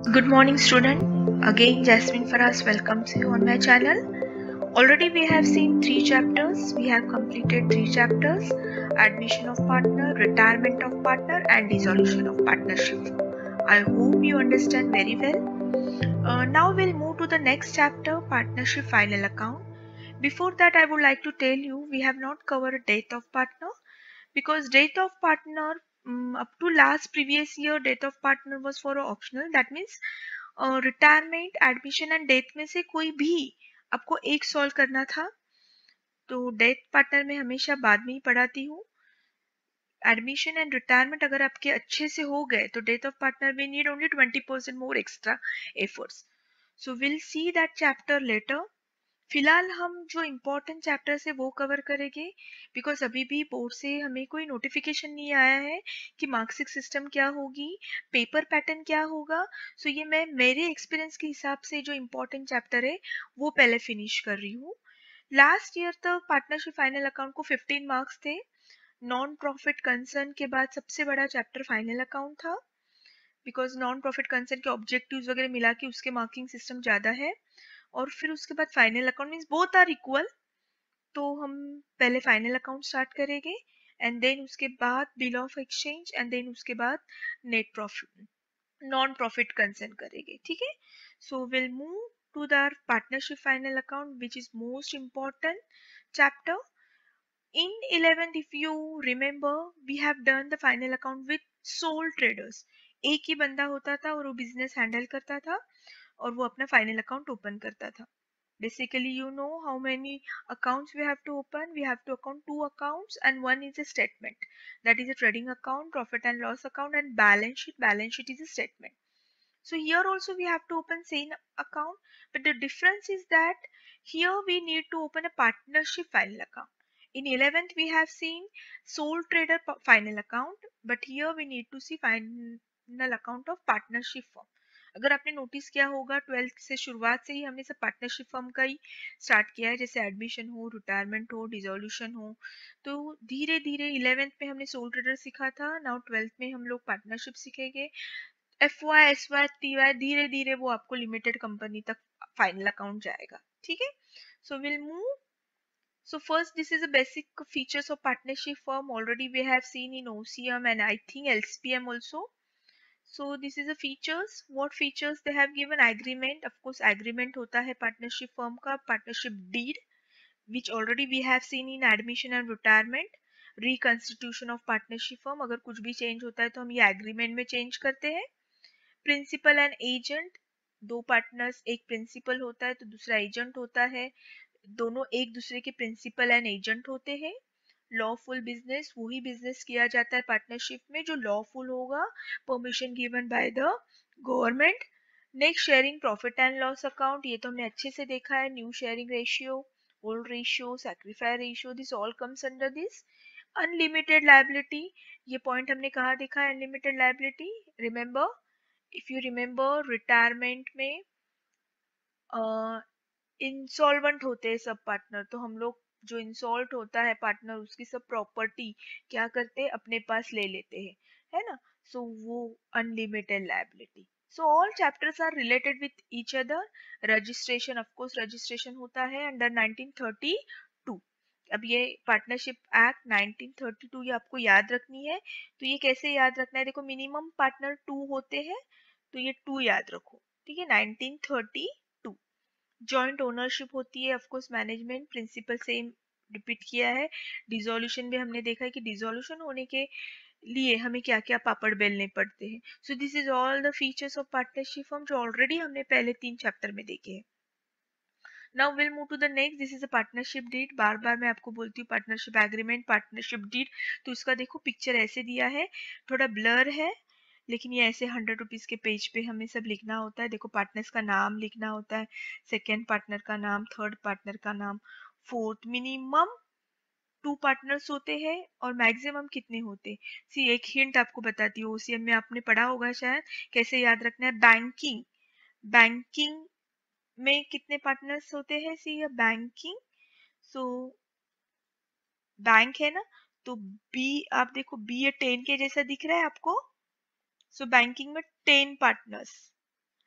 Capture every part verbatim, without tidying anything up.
Good morning student. Again Jasmine Faraz welcomes you on my channel. Already we have seen three chapters. We have completed three chapters: admission of partner, retirement of partner and dissolution of partnership. I hope you understand very well. Uh, now we'll move to the next chapter, partnership final account. Before that I would like to tell you we have not covered death of partner because death of partner um, up to last previous year death of partner was for optional. That means retirement admission and death में से कोई भी आपको एक solve करना था, तो death partner में हमेशा बाद में ही पढ़ाती हूँ. एडमिशन एंड रिटायरमेंट अगर आपके अच्छे से हो गए तो death of partner we need only twenty percent more extra efforts. So will see that chapter later. फिलहाल हम जो इम्पोर्टेंट चैप्टर्स है वो कवर करेंगे बिकॉज अभी भी बोर्ड से हमें कोई नोटिफिकेशन नहीं आया है कि मार्क्सिंग सिस्टम क्या होगी, पेपर पैटर्न क्या होगा. सो so ये मैं मेरे एक्सपीरियंस के हिसाब से जो इम्पोर्टेंट चैप्टर है वो पहले फिनिश कर रही हूँ. लास्ट ईयर तक पार्टनरशिप फाइनल अकाउंट को फिफ्टीन मार्क्स थे. नॉन प्रॉफिट कंसर्न के बाद सबसे बड़ा चैप्टर फाइनल अकाउंट था बिकॉज नॉन प्रॉफिट कंसर्न के ऑब्जेक्टिव्स वगैरह मिला के उसके मार्किंग सिस्टम ज्यादा है. और फिर उसके बाद final account means both are equal, तो हम पहले फाइनल अकाउंट स्टार्ट करेंगे एंड देन उसके बाद bill of exchange and then उसके बाद net profit non profit concern करेंगे. ठीक है. So will move to the partnership final account which is most important chapter. In eleventh, if you remember, we have done the final account with sole traders. एक ही बंदा होता था और वो business handle करता था और वो अपना फाइनल अकाउंट ओपन करता था. Basically, you know how many accounts we have to open. We have to account two accounts and one is a statement. That is a trading account, profit and loss account and balance sheet. Balance sheet is a statement. So here also we have to open same account, but the difference is that here we need to open a partnership final account. In eleventh we have seen sole trader final account, but here we need to see final account of partnership firm. अगर आपने notice किया होगा twelfth से शुरुआत से ही हमने सब partnership firm का ही स्टार्ट किया है, जैसे एडमिशन हो, रिटायरमेंट हो, डिसोल्यूशन हो. तो धीरे धीरे इलेवेंथ में हमने सोल ट्रेडर सीखा था, नाउ ट्वेल्थ में हम लोग पार्टनरशिप सीखेंगे. F Y S Y T Y धीरे धीरे वो आपको लिमिटेड कंपनी तक फाइनल अकाउंट जाएगा. ठीक है. So will move. So first, this is the basic features of partnership firm. Already we have seen in O C M and I think L C P M also. So this is the features. What features they have given? Agreement. Of course, agreement होता है partnership firm का. Partnership deed, which already we have seen in admission and retirement. Reconstitution of partnership firm. अगर कुछ भी change होता है तो हम ये agreement में change करते हैं. Principal and agent. दो पार्टनर्स, एक प्रिंसिपल होता है तो दूसरा एजेंट होता है. दोनों एक दूसरे के प्रिंसिपल एंड एजेंट होते हैं. लॉफुल बिजनेस, वही बिजनेस किया जाता है पार्टनरशिप में जो लॉफुल होगा, permission given by the government. Next, sharing profit and loss account. ये तो हमने अच्छे से देखा है. New sharing ratio, old ratio, sacrifice ratio, this all comes under this. Unlimited liability, ये पॉइंट हमने कहा देखा है. Unlimited liability, remember, if you remember retirement में इंसॉल्वेंट होते हैं सब पार्टनर, तो हम लोग जो इंसॉल्ट होता है पार्टनर उसकी सब प्रॉपर्टी क्या करते हैं, अपने पास ले लेते हैं, है ना. सो so, वो unlimited liability. So all chapters are related with each other. Registration, of course registration होता है अंडर नाइनटीन थर्टी टू. अब ये partnership act nineteen thirty two ये आपको याद रखनी है. तो ये कैसे याद रखना है, देखो मिनिमम पार्टनर टू होते हैं तो ये टू याद रखो. ठीक है. Nineteen thirty two. Joint ownership होती है, of course management principle same repeat किया है. डिसोल्यूशन भी हमने देखा है कि डिसोल्यूशन होने के लिए हमें क्या क्या पापड़ बेलने पड़ते हैं. So this is all the features of partnership firm जो ऑलरेडी हमने पहले तीन चैप्टर में देखे हैं. Now will move to the next. This is a partnership deed. बार बार मैं आपको बोलती हूँ पार्टनरशिप एग्रीमेंट, पार्टनरशिप डीड. तो इसका देखो पिक्चर ऐसे दिया है, थोड़ा ब्लर है लेकिन ये ऐसे हंड्रेड रुपीज के पेज पे हमें सब लिखना होता है. देखो पार्टनर्स का नाम लिखना होता है, सेकेंड पार्टनर का नाम, थर्ड पार्टनर का नाम, फोर्थ. मिनिमम टू पार्टनर्स होते हैं और मैक्सिमम कितने होते. सी एक हिंट आपको बताती हूँ, ओसीएम में आपने पढ़ा होगा शायद, कैसे याद रखना है. बैंकिंग, बैंकिंग में कितने पार्टनर्स होते हैं. सी बैंकिंग, सो बैंक है ना, तो बी आप देखो, बी ये टेन के जैसा दिख रहा है आपको. सो बैंकिंग में ten partners.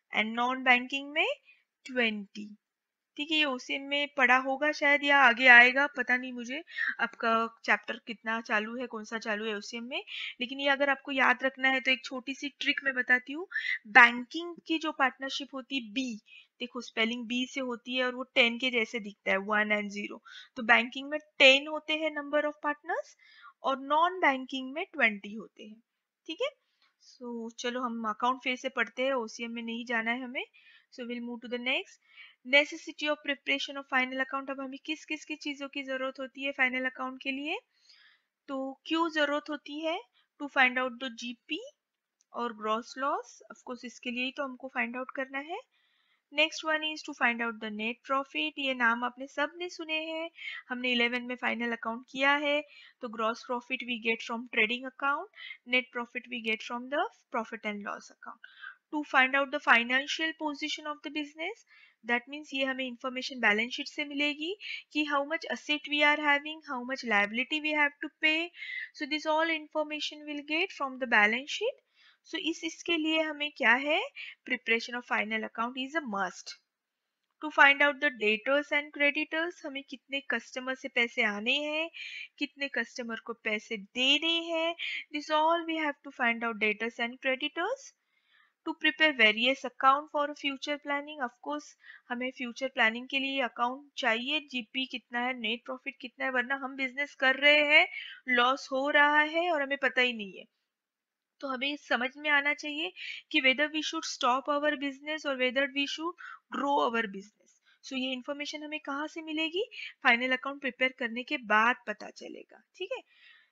And non banking में ट्वेंटी। ठीक है, ये ओसीएम में पढ़ा होगा शायद या आगे आएगा, पता नहीं मुझे आपका चैप्टर कितना चालू है, कौन सा चालू है ओसीएम में। लेकिन ये अगर आपको याद रखना है तो एक छोटी सी ट्रिक मैं बताती हूँ। बैंकिंग की जो पार्टनरशिप होती है बी, देखो स्पेलिंग बी से होती है और वो टेन के जैसे दिखता है, वन एंड जीरो। तो बैंकिंग में टेन होते हैं नंबर ऑफ पार्टनर्स और नॉन बैंकिंग में ट्वेंटी होते हैं। ठीक है, सो चलो हम अकाउंट फिर से पढ़ते हैं, ओसीएम में नहीं जाना है हमें। So will move to the next. Necessity of preparation of final account. अब हमें किस किस की चीजों की जरूरत होती है फाइनल अकाउंट के लिए? तो क्यों जरूरत होती है? To find out the GP और ग्रॉस लॉस, ऑफ कोर्स इसके लिए ही तो हमको फाइंड आउट करना है। Next one is to find out the net profit. ये नाम आपने सब ने सुने हैं, हमने इलेवन में फाइनल अकाउंट किया है। तो gross profit we get from trading account, net profit we get from the profit and loss account. To find out the financial position of the business, that means ये हमें information balance sheet से मिलेगी कि how much asset we are having, how much liability we have to pay. So this all information will get from the balance sheet. So इस इसके लिए हमें क्या है, preparation of final account is a must. To find out the debtors and creditors, हमें कितने customer से पैसे आने हैं, कितने कस्टमर को पैसे देने हैं, this all we have to find out debtors and creditors. To prepare various account for future planning, of course हमें फ्यूचर प्लानिंग के लिए अकाउंट चाहिए, जीपी कितना है, नेट प्रॉफिट कितना है, वरना हम बिजनेस कर रहे हैं, लॉस हो रहा है और हमें पता ही नहीं है। तो हमें समझ में आना चाहिए कि whether we should stop our business और whether we should grow our business. So ये इन्फॉर्मेशन हमें कहाँ से मिलेगी, फाइनल अकाउंट प्रिपेयर करने के बाद पता चलेगा। ठीक है,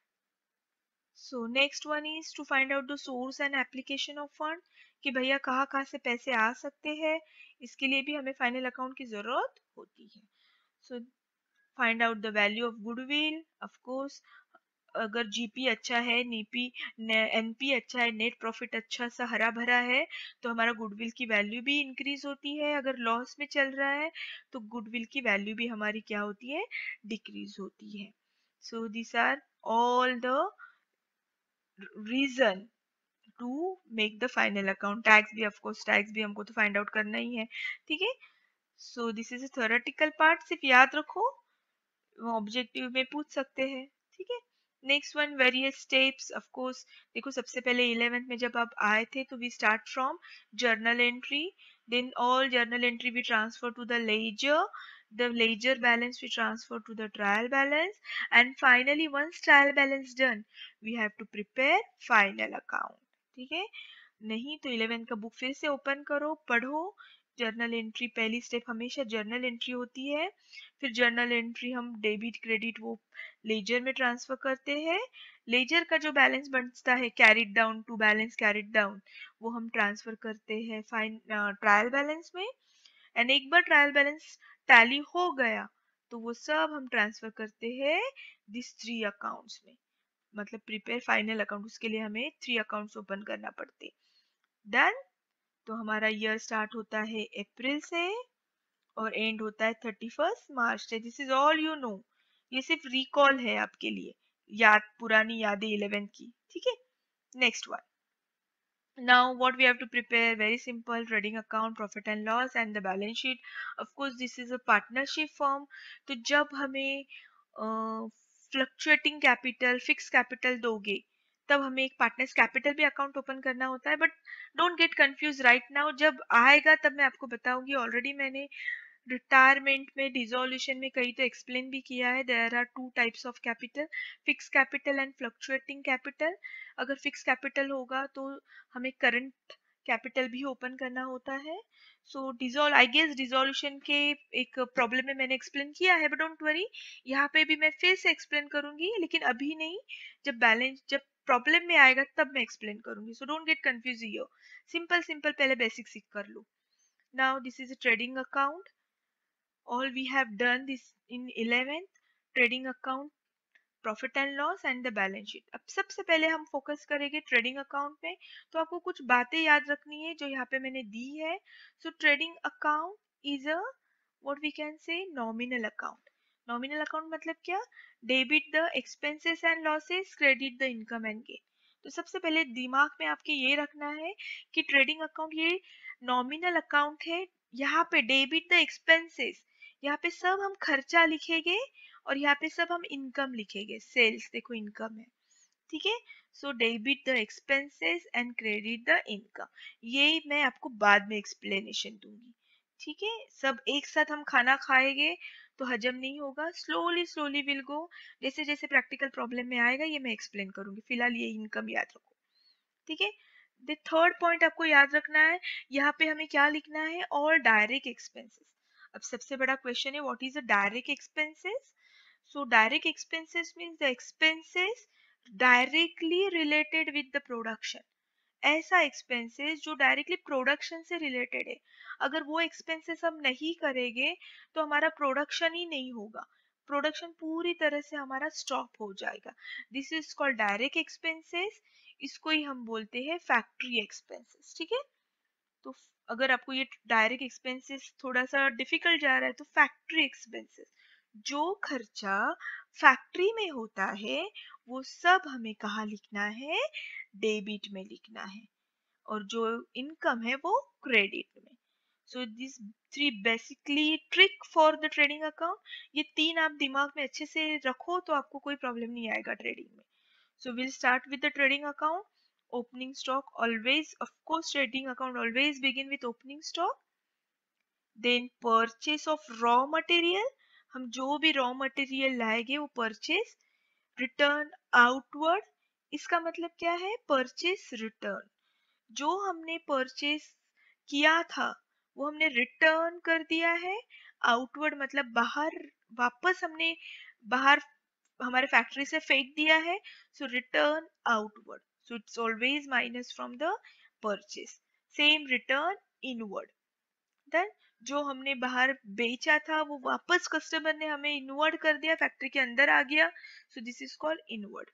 so next one is to find out the source and application of fund, कि भैया कहाँ कहाँ से पैसे आ सकते हैं, इसके लिए भी हमें फाइनल अकाउंट की जरूरत होती है। So find out the value of goodwill, of course अगर जीपी अच्छा है, नीपी एनपी अच्छा है, नेट प्रॉफिट अच्छा सा हरा भरा है, तो हमारा गुडविल की वैल्यू भी इंक्रीज होती है। अगर लॉस में चल रहा है तो गुडविल की वैल्यू भी हमारी क्या होती है, डिक्रीज होती है। So this are all the reason to make the final account. Tax भी ऑफ कोर्स, टैक्स भी हमको तो फाइंड आउट करना ही है। ठीक है, so this is a theoretical part, सिर्फ याद रखो, ऑब्जेक्टिव में पूछ सकते हैं। ठीक है, next one various steps, of course देखो सबसे पहले इलेवेंथ में जब आप आए थे तो we start from journal entry, then all journal entry we transfer to the ledger, the ledger balance we transfer to the trial balance, and finally once trial balance done we have to prepare final account। ठीक है, नहीं तो eleventh का book फिर से open करो, पढ़ो। Journal entry पहली स्टेप हमेशा जर्नल एंट्री होती है, फिर जर्नल एंट्री हम डेबिट क्रेडिट वो लेजर में ट्रांसफर करते हैं। लेजर का जो बैलेंस बनता है carried down to balance carried down, वो हम ट्रांसफर करते हैं फाइन ट्रायल बैलेंस में। एंड एक बार ट्रायल बैलेंस टैली हो गया तो वो सब हम ट्रांसफर करते हैं दिस थ्री अकाउंट्स में, मतलब प्रिपेयर फाइनल अकाउंट, उसके लिए हमें थ्री अकाउंट्स ओपन करना पड़ते। डन, तो हमारा ईयर स्टार्ट होता है अप्रैल से और एंड होता है थर्टी फर्स्ट मार्च से। This is all you know, ये सिर्फ रिकॉल है आपके लिए, याद पुरानी यादें इलेवेंथ की। ठीक है, next one. Now what we have to prepare, very simple, trading account, profit and loss and the balance sheet. Of course this is a partnership firm, तो जब हमें फ्लक्चुएटिंग कैपिटल, फिक्स कैपिटल दोगे तब हमें एक पार्टनर्स कैपिटल भी account open करना होता है। But don't get confuse right now, जब आएगा तब मैं आपको बताऊंगी। ऑलरेडी मैंने रिटायरमेंट में, डिसोल्यूशन में कहीं तो एक्सप्लेन भी किया है। There are two types of capital, fix capital and fluctuating capital. अगर फिक्स कैपिटल होगा तो हमें करंट कैपिटल भी ओपन करना होता है। So dissolve, I guess dissolution के एक प्रॉब्लम में मैंने एक्सप्लेन किया है, बट डोंट वरी, यहाँ पे भी मैं फिर से एक्सप्लेन करूंगी, लेकिन अभी नहीं, जब बैलेंस जब प्रॉब्लम में आएगा तब मैं एक्सप्लेन करूंगी। So don't get confuse, here simple simple पहले बेसिक सीख कर लो। Now this is a trading account, all we have done this in eleventh, trading account, profit and loss and the balance sheet. अब सबसे पहले हम focus करेंगे trading account पे, तो आपको कुछ बातें याद रखनी है जो यहाँ पे मैंने दी है। So trading account is a what we can say nominal account. Nominal account मतलब क्या, debit the expenses and losses, credit the income and gain. तो सबसे पहले दिमाग में आपके ये रखना है कि ट्रेडिंग अकाउंट ये नॉमिनल अकाउंट है। यहाँ पे डेबिट द एक्सपेंसेस, यहाँ पे सब हम खर्चा लिखेंगे और यहाँ पे सब हम इनकम लिखेंगे। सेल्स देखो इनकम है, ठीक है। So debit the expenses and credit the income, ये मैं आपको बाद में एक्सप्लेनेशन दूंगी, ठीक है। सब एक साथ हम खाना खाएंगे तो हजम नहीं होगा, स्लोली स्लोली विल गो। जैसे जैसे प्रैक्टिकल प्रॉब्लम में आएगा ये मैं एक्सप्लेन करूंगी, फिलहाल ये इनकम याद रखो, ठीक है। द थर्ड पॉइंट आपको याद रखना है, यहाँ पे हमें क्या लिखना है, ऑल डायरेक्ट एक्सपेंसेस। अब सबसे बड़ा क्वेश्चन है what is the direct expenses. So direct expenses means the expenses directly related with the production. ऐसा एक्सपेंसेस जो डायरेक्टली प्रोडक्शन से रिलेटेड है। अगर वो एक्सपेंसेस हम नहीं करेंगे तो हमारा प्रोडक्शन ही नहीं होगा, प्रोडक्शन पूरी तरह से हमारा स्टॉप हो जाएगा। This is called direct expenses, इसको ही हम बोलते हैं फैक्ट्री एक्सपेंसेस, ठीक है। तो अगर आपको ये डायरेक्ट एक्सपेंसेस थोड़ा सा डिफिकल्ट जा रहा है तो फैक्ट्री एक्सपेंसेस, जो खर्चा फैक्ट्री में होता है वो सब हमें कहाँ लिखना है, डेबिट में लिखना है, और जो इनकम है वो क्रेडिट में। So this three basically trick for the trading account. ये तीन आप दिमाग में अच्छे से रखो तो आपको कोई प्रॉब्लम नहीं आएगा ट्रेडिंग में। So we'll start with the trading account. Opening stock always, of course, trading account always begin with opening stock. Then purchase of raw material. हम जो भी raw material लाएंगे वो purchase. Return outward. इसका मतलब क्या है, purchase return. जो हमने purchase किया था वो हमने return कर दिया है. Outward मतलब बाहर, वापस हमने बाहर हमारे फैक्ट्री से फेंक दिया है। So return outward, so it's always minus from the purchase. Same return inward, then जो हमने बाहर बेचा था वो वापस कस्टमर ने हमें इनवर्ड कर दिया, फैक्ट्री के अंदर आ गया। So this is called inward.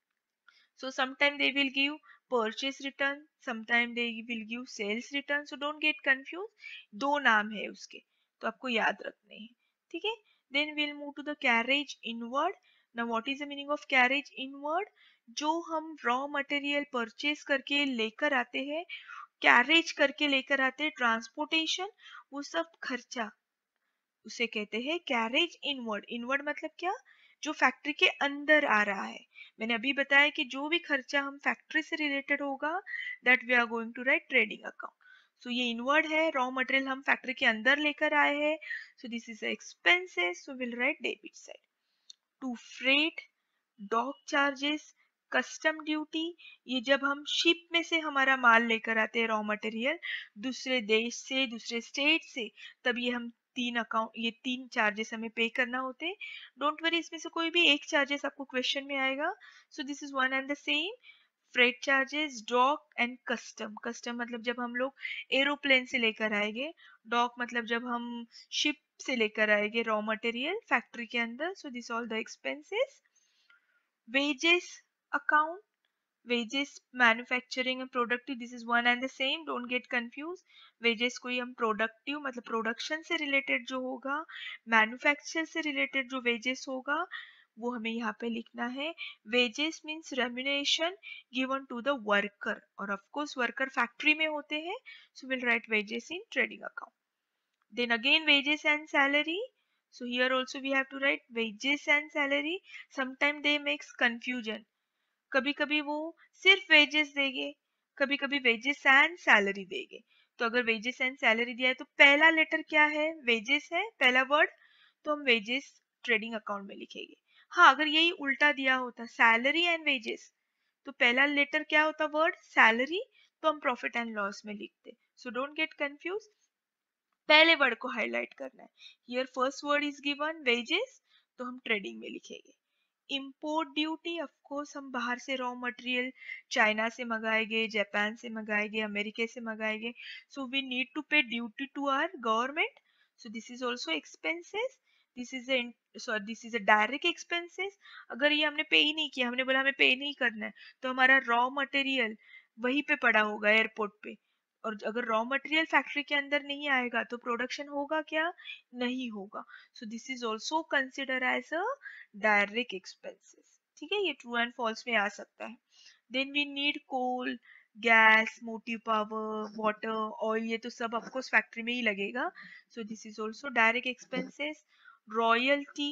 So sometime they will give purchase return, sometime they will give sales return. So don't get confused. दो नाम है उसके, तो आपको याद रखने हैं, ठीक है। Then we'll move to the carriage inward. Now what is the meaning of carriage inward? जो हम raw material purchase करके लेकर आते हैं, carriage करके लेकर आते हैं, transportation, वो सब खर्चा उसे कहते हैं कैरेज इनवर्ड। इनवर्ड मतलब क्या, जो फैक्ट्री के अंदर आ रहा है। मैंने अभी बताया कि जो भी खर्चा हम फैक्ट्री से रिलेटेड होगा that we are going to write trading account. So ये इनवर्ड है, रॉ मटेरियल हम फैक्ट्री के अंदर लेकर आए हैं, so this is expenses, so will write debit side. To freight, dock charges, custom duty, ये जब हम शिप में से हमारा माल लेकर आते हैं रॉ मटेरियल दूसरे देश से, दूसरे स्टेट से, तब ये हम तीन अकाउंट, ये तीन चार्जेस हमें पे करना होते हैं। डोंट वरी, इसमें से कोई भी एक चार्जेस आपको क्वेश्चन में आएगा। So this is one and the same, freight charges, dock and custom. Custom मतलब जब हम लोग एरोप्लेन से लेकर आएंगे, डॉक मतलब जब हम शिप से लेकर आएंगे रॉ मटेरियल फैक्ट्री के अंदर। So this all the expenses. Wages account, wages manufacturing and productive, this is one and the same, don't get confuse. Wages कोई हम प्रोडक्टिव मतलब प्रोडक्शन से रिलेटेड जो होगा, मैन्युफैक्चर से रिलेटेड जो वेजेस होगा वो हमें यहाँ पे लिखना है। Wages means remuneration given to the worker, और ऑफ कोर्स वर्कर फैक्ट्री में होते हैं, so will write wages in trading account. Then again wages and salary. So here also we have to write wages and salary. Sometimes they makes confusion. कभी कभी वो सिर्फ wages देंगे, कभी कभी वेजेस एंड सैलरी देंगे। तो अगर वेजेस एंड सैलरी दिया है तो पहला लेटर क्या है, वेजेस है पहला वर्ड, तो हम वेजेस ट्रेडिंग अकाउंट में लिखेंगे। हाँ, अगर यही उल्टा दिया होता सैलरी एंड वेजेस, तो पहला लेटर क्या होता, वर्ड सैलरी, तो हम प्रॉफिट एंड लॉस में लिखते। सो डोंट गेट कंफ्यूज, पहले वर्ड को हाईलाइट करना है। Here first word is given wages, तो हम ट्रेडिंग में लिखेंगे। इम्पोर्ट ड्यूटी, ऑफ कोर्स हम बाहर से रॉ मटेरियल चाइना से मंगाएंगे, जापान से मंगाएंगे, अमेरिका से मंगाएंगे, so we need to pay duty to our government. So this is also expenses, this is sorry this is a direct expenses. अगर ये हमने पे ही नहीं किया, हमने बोला हमें पे नहीं करना है, तो हमारा रॉ मटेरियल वहीं पे पड़ा होगा एयरपोर्ट पे, और अगर रॉ मटेरियल फैक्ट्री के अंदर नहीं आएगा तो प्रोडक्शन होगा क्या, नहीं होगा। So this is also consider as a direct expenses, ठीक है। ये ट्रू एंड फॉल्स में आ सकता है। Then we need coal, gas, motive power, water, oil, ये तो सब ऑफकोर्स फैक्ट्री में ही लगेगा. So this is also direct expenses. Royalty,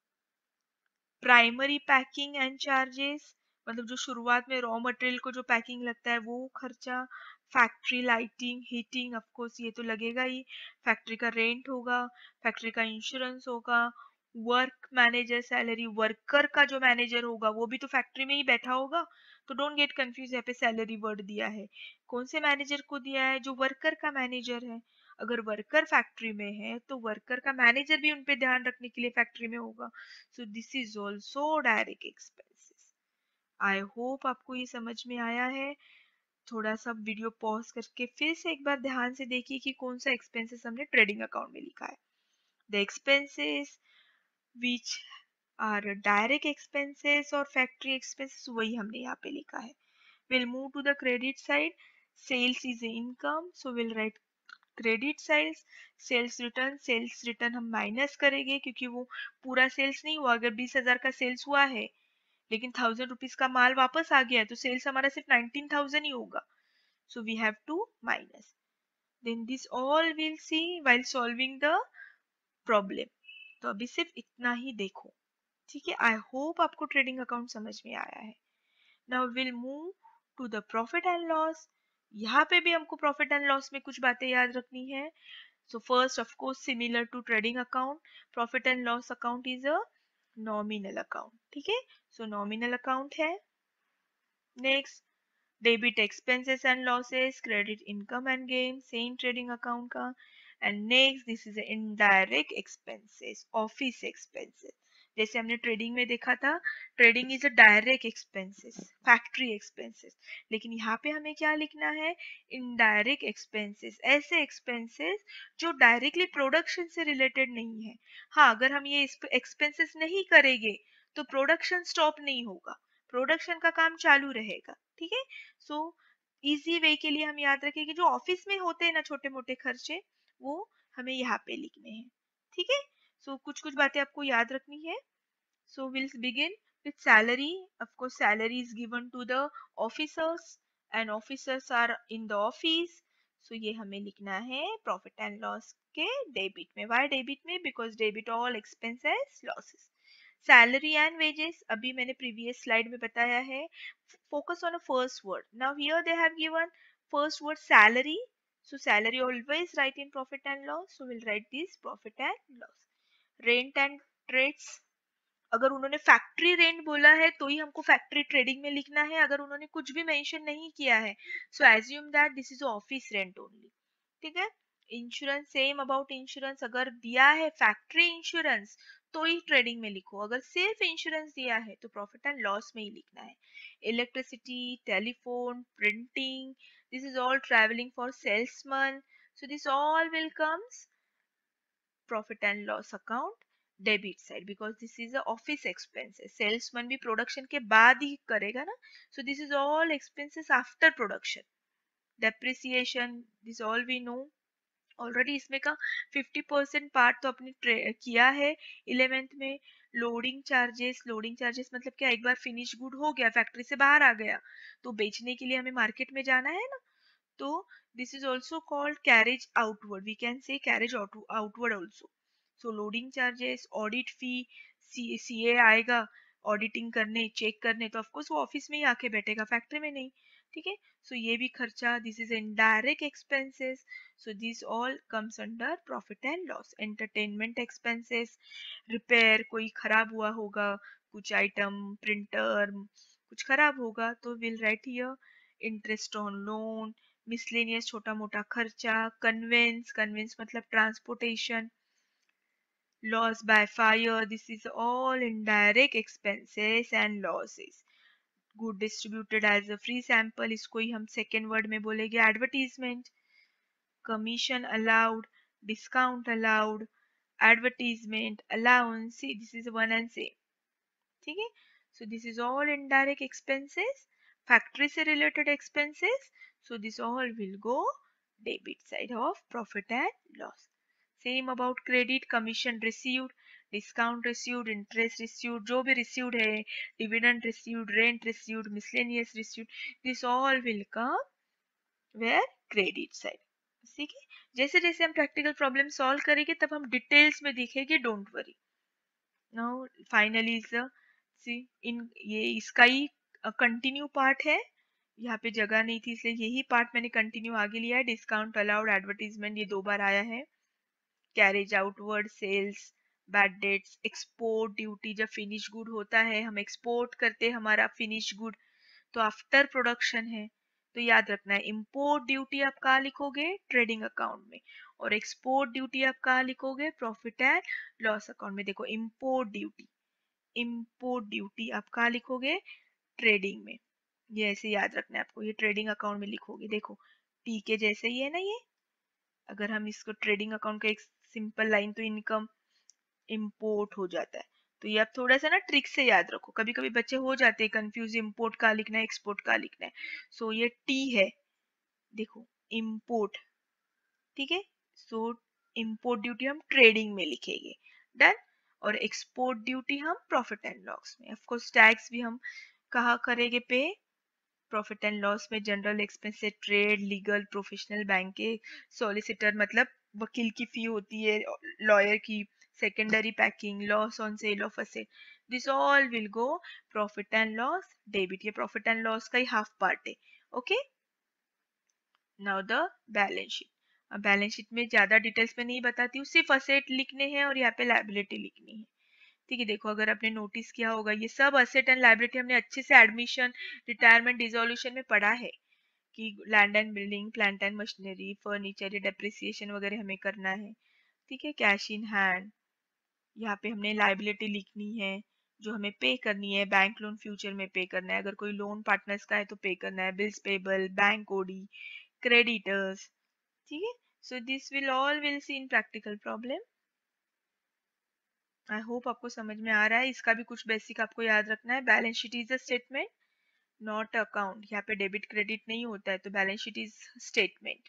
primary packing and charges, मतलब जो शुरुआत में रॉ मटेरियल को जो पैकिंग लगता है वो खर्चा. Factory lighting, heating, of course ये तो लगेगा ही. फैक्ट्री का रेंट होगा, फैक्ट्री का इंश्योरेंस होगा. वर्क मैनेजर सैलरी, वर्कर का जो मैनेजर होगा वो भी तो फैक्ट्री में ही बैठा होगा. तो डोंट गेट कंफ्यूज, यहाँ पे सैलरी वर्ड दिया है, कौन से मैनेजर को दिया है? जो वर्कर का मैनेजर है. अगर वर्कर फैक्ट्री में है तो वर्कर का मैनेजर भी उन पे ध्यान रखने के लिए फैक्ट्री में होगा. So this is also direct expenses. I hope आपको ये समझ में आया है. थोड़ा सा वीडियो पॉज करके फिर से एक बार ध्यान से देखिए कि कौन सा एक्सपेंसेस हमने ट्रेडिंग अकाउंट में लिखा है. The expenses which are direct expenses और फैक्ट्री एक्सपेंसेस वही हमने यहाँ पे लिखा है. Will move to the credit side. Sales is income, so will write credit sides. Sales return, sales return हम माइनस करेंगे क्योंकि वो पूरा सेल्स नहीं हुआ. अगर बीस हजार का सेल्स हुआ है लेकिन थाउजेंड रुपीज का माल वापस आ गया है तो सेल्स हमारा सिर्फ नाइनटीन थाउजेंड ही होगा. So we have to minus. Then this all will see while solving the problem. तो अभी सिर्फ इतना ही देखो, ठीक है. आई होप आपको ट्रेडिंग अकाउंट समझ में आया है. Now will move to the profit and loss. यहाँ पे भी हमको प्रॉफिट एंड लॉस में कुछ बातें याद रखनी है. So first, of course, similar to trading account, profit and loss account is a nominal account. ठीक है, so nominal account है. Next, debit expenses and losses, credit income and gain, same trading account का. And next, this is indirect expenses, office expenses. जैसे हमने trading में देखा था, trading is a direct expenses, factory expenses. लेकिन यहाँ पे हमें क्या लिखना है? इनडायरेक्ट एक्सपेंसेस, ऐसे एक्सपेंसेस जो डायरेक्टली प्रोडक्शन से रिलेटेड नहीं है. हाँ, अगर हम ये एक्सपेंसेस नहीं करेंगे तो प्रोडक्शन स्टॉप नहीं होगा, प्रोडक्शन का काम चालू रहेगा. ठीक है. सो इजी वे के लिए हम याद रखें कि जो ऑफिस में होते हैं ना छोटे मोटे खर्चे, वो हमें यहाँ पे लिखने हैं. ठीक है. सो कुछ कुछ बातें आपको याद रखनी है. So will begin with salary. Of course, salary is given to the officers and officers are in the office. So ये हमें लिखना है profit and loss के डेबिट में. Why डेबिट में? Because debit all expenses losses. Salary and wages, अभी मैंने previous slide में बताया है. Focus on a first word. Now here they have given first word salary. So salary always write in profit and loss. So we'll write this profit and loss. Rent and trades, अगर उन्होंने factory rent बोला है तो ही हमको factory trading में लिखना है. अगर उन्होंने कुछ भी मेंशन नहीं किया है so assume that this is office rent only. ठीक है. Insurance, same about insurance. अगर दिया है फैक्ट्री इंश्योरेंस तो ही ट्रेडिंग में लिखो. अगर सिर्फ इंश्योरेंस दिया है तो प्रॉफिट एंड लॉस में ही लिखना है. Electricity, telephone, printing, this is all travelling for salesman. So this all will comes profit and loss account debit side, because this is a office expenses. Salesman भी production के बाद ही करेगा ना. So this is all expenses after production. Depreciation, this all we know already. इसमें का fifty percent part तो अपने किया है इलेवेंथ में. लोडिंग चार्जेस, लोडिंग चार्जेस मतलब क्या? एक बार फिनिश गुड हो गया, फैक्ट्री से बाहर आ गया तो बेचने के लिए हमें मार्केट में जाना है ना. तो this is also called carriage outward. We can say carriage outward also. So loading charges, audit fee, CA आएगा ऑडिटिंग करने, चेक करने, तो ऑफकोर्स वो ऑफिस में ही आके बैठेगा, फैक्ट्री में नहीं. ठीक है. सो ये भी खर्चा, this is indirect expenses. So this all comes under profit and loss. Entertainment expenses, repair, कोई खराब हुआ होगा, कुछ आइटम, प्रिंटर कुछ खराब होगा तो will write here. Interest on loan, miscellaneous छोटा मोटा खर्चा, कन्वेंस, कन्वेंस मतलब transportation, loss by fire, this is all indirect expenses and losses. Good distributed as a free sample, इसको ही हम second word में बोलेंगे advertisement. Commission allowed, discount allowed, advertisement, allowance, see this is one and same. ठीक है. So this is all indirect expenses, factory से related expenses. So this all will go debit side of profit and loss. Same about credit, commission received, discount received, interest received, जो भी received है, dividend received, rent received, miscellaneous received, this all will come where credit side. ठीक है, जैसे जैसे हम practical problem solve करेंगे तब हम डिटेल्स में देखेंगे, don't worry. Now finally is see in ये इसका ही कंटिन्यू पार्ट है, यहाँ पे जगह नहीं थी इसलिए यही पार्ट मैंने कंटिन्यू आगे लिया है। डिस्काउंट अलाउड, एडवर्टीजमेंट, ये दो बार आया है। Carriage outward, sales, bad debts, export duty, जब फिनिश गुड होता है हम एक्सपोर्ट करते हैं हमारा फिनिश गुड, तो आफ्टर प्रोडक्शन है, तो याद रखना है इंपोर्ट ड्यूटी आप कहाँ लिखोगे, ट्रेडिंग अकाउंट में, और एक्सपोर्ट ड्यूटी आप कहाँ लिखोगे, प्रॉफिट एंड लॉस अकाउंट में। देखो इंपोर्ट ड्यूटी, इंपोर्ट ड्यूटी आप कहाँ लिखोगे, ट्रेडिंग में, ये ऐसे याद रखना है आपको, ये ट्रेडिंग अकाउंट में लिखोगे। देखो टी के जैसे ही है ना ये, अगर हम इसको ट्रेडिंग अकाउंट का एक सिंपल लाइन, तो इनकम इंपोर्ट हो जाता है। तो ये आप थोड़ा सा ना ट्रिक से याद रखो, कभी कभी बच्चे हो जाते हैं कंफ्यूज, इंपोर्ट का लिखना है, एक्सपोर्ट का लिखना है। सो so, ये टी है, देखो इंपोर्ट, ठीक है। सो इंपोर्ट ड्यूटी हम ट्रेडिंग में लिखेंगे, डन। और एक्सपोर्ट ड्यूटी हम प्रॉफिट एंड लॉस में। ऑफ कोर्स टैक्स भी हम कहाँ करेंगे पे, प्रॉफिट एंड लॉस में, जनरल एक्सपेंस से, ट्रेड, लीगल, प्रोफेशनल, बैंक के, सॉलिसिटर मतलब वकील की फी होती है, लॉयर की, secondary packing, loss on sale of asset, this all will go profit and loss debit. ये प्रॉफिट एंड लॉस का ही हाफ पार्ट है, okay. Now the balance sheet. अब बैलेंस शीट में ज्यादा डिटेल्स में नहीं बताती हूँ, सिर्फ असेट लिखने हैं और यहाँ पे लायबिलिटी लिखनी है। ठीक है, देखो अगर आपने नोटिस किया होगा ये सब असेट एंड लायबिलिटी हमने अच्छे से एडमिशन, रिटायरमेंट, डिसोल्यूशन में पढ़ा है कि land and building, plant and machinery, furniture, depreciation वगैरह हमें करना है। ठीक है, कैश इन हैंड, यहाँ पे हमने लायबिलिटी लिखनी है जो हमें पे करनी है, बैंक लोन फ्यूचर में पे करना है, अगर कोई लोन पार्टनर्स का है तो पे करना है, bills payable, bank OD, creditors. ठीक है, so this will all will see in practical problem. I hope आपको समझ में आ रहा है। इसका भी कुछ बेसिक आपको याद रखना है। Balance sheet is a statement not account, यहाँ पे डेबिट क्रेडिट नहीं होता है, तो balance sheet is statement.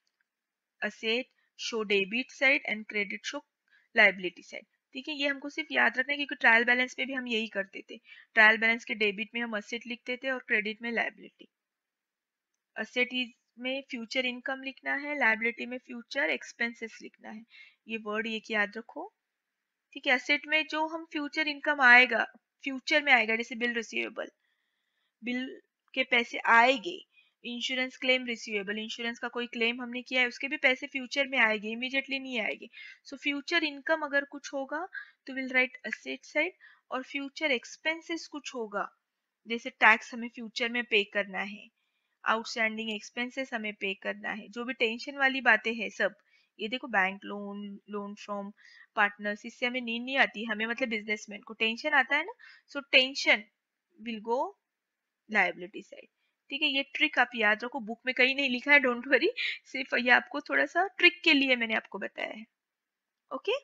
Asset show debit side and credit show liability side. ठीक है, ये हमको सिर्फ याद रखना है क्योंकि ट्रायल बैलेंस पे भी हम यही करते थे। ट्रायल बैलेंस के डेबिट में हम असेट लिखते थे और क्रेडिट में लायबिलिटी। असेट इज में फ्यूचर इनकम लिखना है, लायबिलिटी में फ्यूचर एक्सपेंसेस लिखना है। ये वर्ड एक याद रखो। ठीक है, एसेट में जो हम फ्यूचर इनकम आएगा, फ्यूचर में आएगा, जैसे बिल रिसीवेबल, बिल के पैसे आएंगे, इंश्योरेंस क्लेम रिसीवेबल, इंश्योरेंस का कोई क्लेम हमने किया है उसके भी पैसे फ्यूचर में आएंगे, इमीडिएटली नहीं आएंगे। सो फ्यूचर इनकम अगर कुछ होगा तो विल राइट असेट साइड, और फ्यूचर एक्सपेंसेस कुछ होगा जैसे टैक्स हमें फ्यूचर में पे करना है, आउटस्टैंडिंग एक्सपेंसेस हमें पे करना है, जो भी टेंशन वाली बातें हैं सब, ये देखो bank loan, loan from partners, इससे हमें नींद नहीं आती, हमें मतलब बिजनेसमैन को टेंशन आता है ना, so tension will go liability side. ठीक है, ये ट्रिक आप याद रखो, बुक में कहीं नहीं लिखा है, डोंट वरी, सिर्फ ये आपको थोड़ा सा ट्रिक के लिए मैंने आपको बताया है। ओके,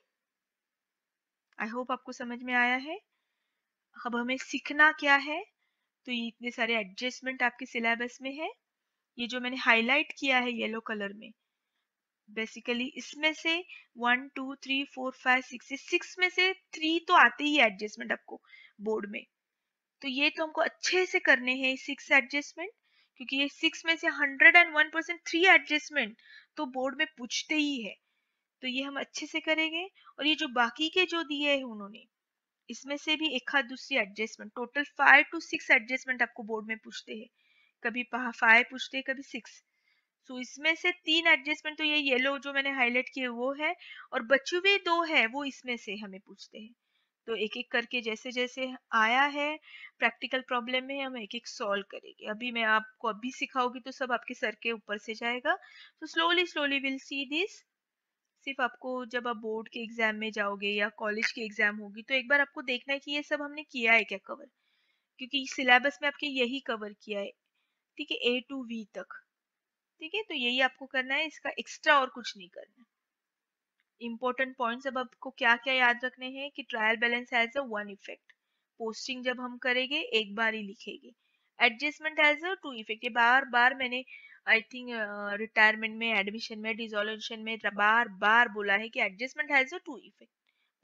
आई होप आपको समझ में आया है। अब हमें सीखना क्या है, तो ये इतने सारे एडजस्टमेंट आपके सिलेबस में है, ये जो मैंने हाईलाइट किया है येलो कलर में, बेसिकली इसमें से one two three four five six, six में से थ्री तो आते ही एडजस्टमेंट आपको बोर्ड में, तो ये तो हमको अच्छे से करने हैं सिक्स एडजस्टमेंट, क्योंकि ये सिक्स में से hundred and one percent three adjustment तो बोर्ड में पूछते ही है, तो ये हम अच्छे से करेंगे। और ये जो बाकी के जो दिए हैं उन्होंने, इसमें से भी एक हाथ दूसरी adjustment, total five two six adjustment आपको बोर्ड में पूछते हैं, कभी फाइव पूछते हैं, कभी सिक्स। सो so, इसमें से तीन एडजस्टमेंट तो ये येलो जो मैंने हाईलाइट किए वो है, और बचे हुए दो है वो इसमें से हमें पूछते हैं। तो एक एक करके जैसे जैसे आया है प्रैक्टिकल प्रॉब्लम में हम एक एक सॉल्व करेंगे। अभी मैं आपको अभी सिखाऊंगी तो सब आपके सर के ऊपर से जाएगा, तो slowly slowly will see this. सिर्फ आपको जब आप बोर्ड के एग्जाम में जाओगे या कॉलेज की एग्जाम होगी तो एक बार आपको देखना है कि ये सब हमने किया है क्या कवर, क्योंकि सिलेबस में आपके यही कवर किया है। ठीक है, ए टू वी तक। ठीक है, तो यही आपको करना है, इसका एक्स्ट्रा और कुछ नहीं करना। इंपॉर्टेंट पॉइंट्स अब आपको क्या क्या याद रखने हैं कि trial balance has a one effect, posting जब हम करेंगे एक बार ही लिखेंगे। Adjustment has a two effect, ये बार बार मैंने आई थिंक रिटायरमेंट में, एडमिशन में, डिसोल्यूशन में बार बार बोला है कि adjustment has a two effect,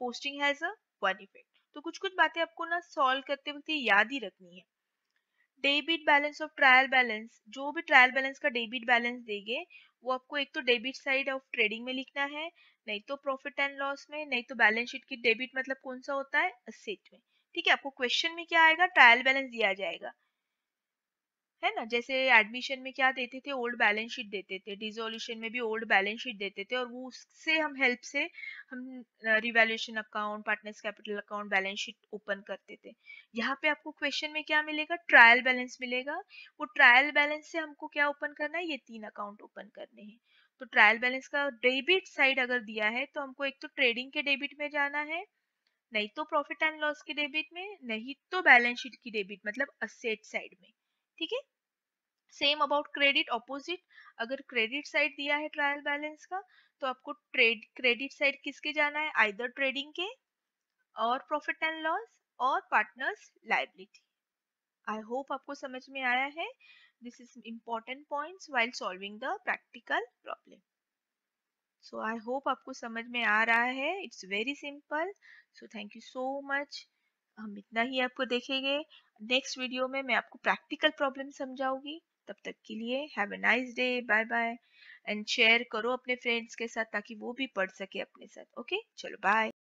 posting has a one effect. तो कुछ कुछ बातें आपको ना सॉल्व करते वक्त याद ही रखनी है। Debit balance of trial balance, जो भी ट्रायल बैलेंस का डेबिट बैलेंस देंगे वो आपको एक तो डेबिट साइड ऑफ ट्रेडिंग में लिखना है, नहीं तो प्रॉफिट एंड लॉस में, नहीं तो बैलेंस शीट की डेबिट मतलब कौन सा होता है, असेट में। ठीक है, आपको क्वेश्चन में क्या आएगा, ट्रायल बैलेंस दिया जाएगा, है ना। जैसे एडमिशन में क्या देते थे, ओल्ड बैलेंस शीट देते थे, डिसोल्यूशन में भी ओल्ड बैलेंस शीट देते थे, और वो उससे हम हेल्प से हम revaluation account, partners capital account, balance sheet open करते थे। यहाँ पे आपको क्वेश्चन में क्या मिलेगा, ट्रायल बैलेंस मिलेगा। वो ट्रायल बैलेंस से हमको क्या ओपन करना है, ये तीन अकाउंट ओपन करने हैं। तो ट्रायल बैलेंस का डेबिट साइड अगर दिया है तो हमको एक तो ट्रेडिंग के डेबिट में जाना है, नहीं तो प्रॉफिट एंड लॉस की डेबिट में, नहीं तो बैलेंस शीट की डेबिट मतलब असेट साइड में। ठीक है, सेम अबाउट क्रेडिट ऑपोजिट। अगर क्रेडिट साइड दिया है ट्रायल बैलेंस का तो आपको ट्रेड क्रेडिट साइड किसके जाना है, आइदर ट्रेडिंग के, और प्रॉफिट एंड लॉस, और पार्टनर्स लायबिलिटी। आई होप आपको समझ में आया है। This is important points while solving the practical problem. So I hope आपको समझ में आ रहा है, it's very simple. So thank you so much. हम इतना ही आपको देखेंगे। नेक्स्ट वीडियो में मैं आपको प्रैक्टिकल प्रॉब्लम समझाऊंगी। तब तक के लिए have a nice day, bye bye. And share करो अपने फ्रेंड्स के साथ ताकि वो भी पढ़ सके अपने साथ। ओके, चलो बाय।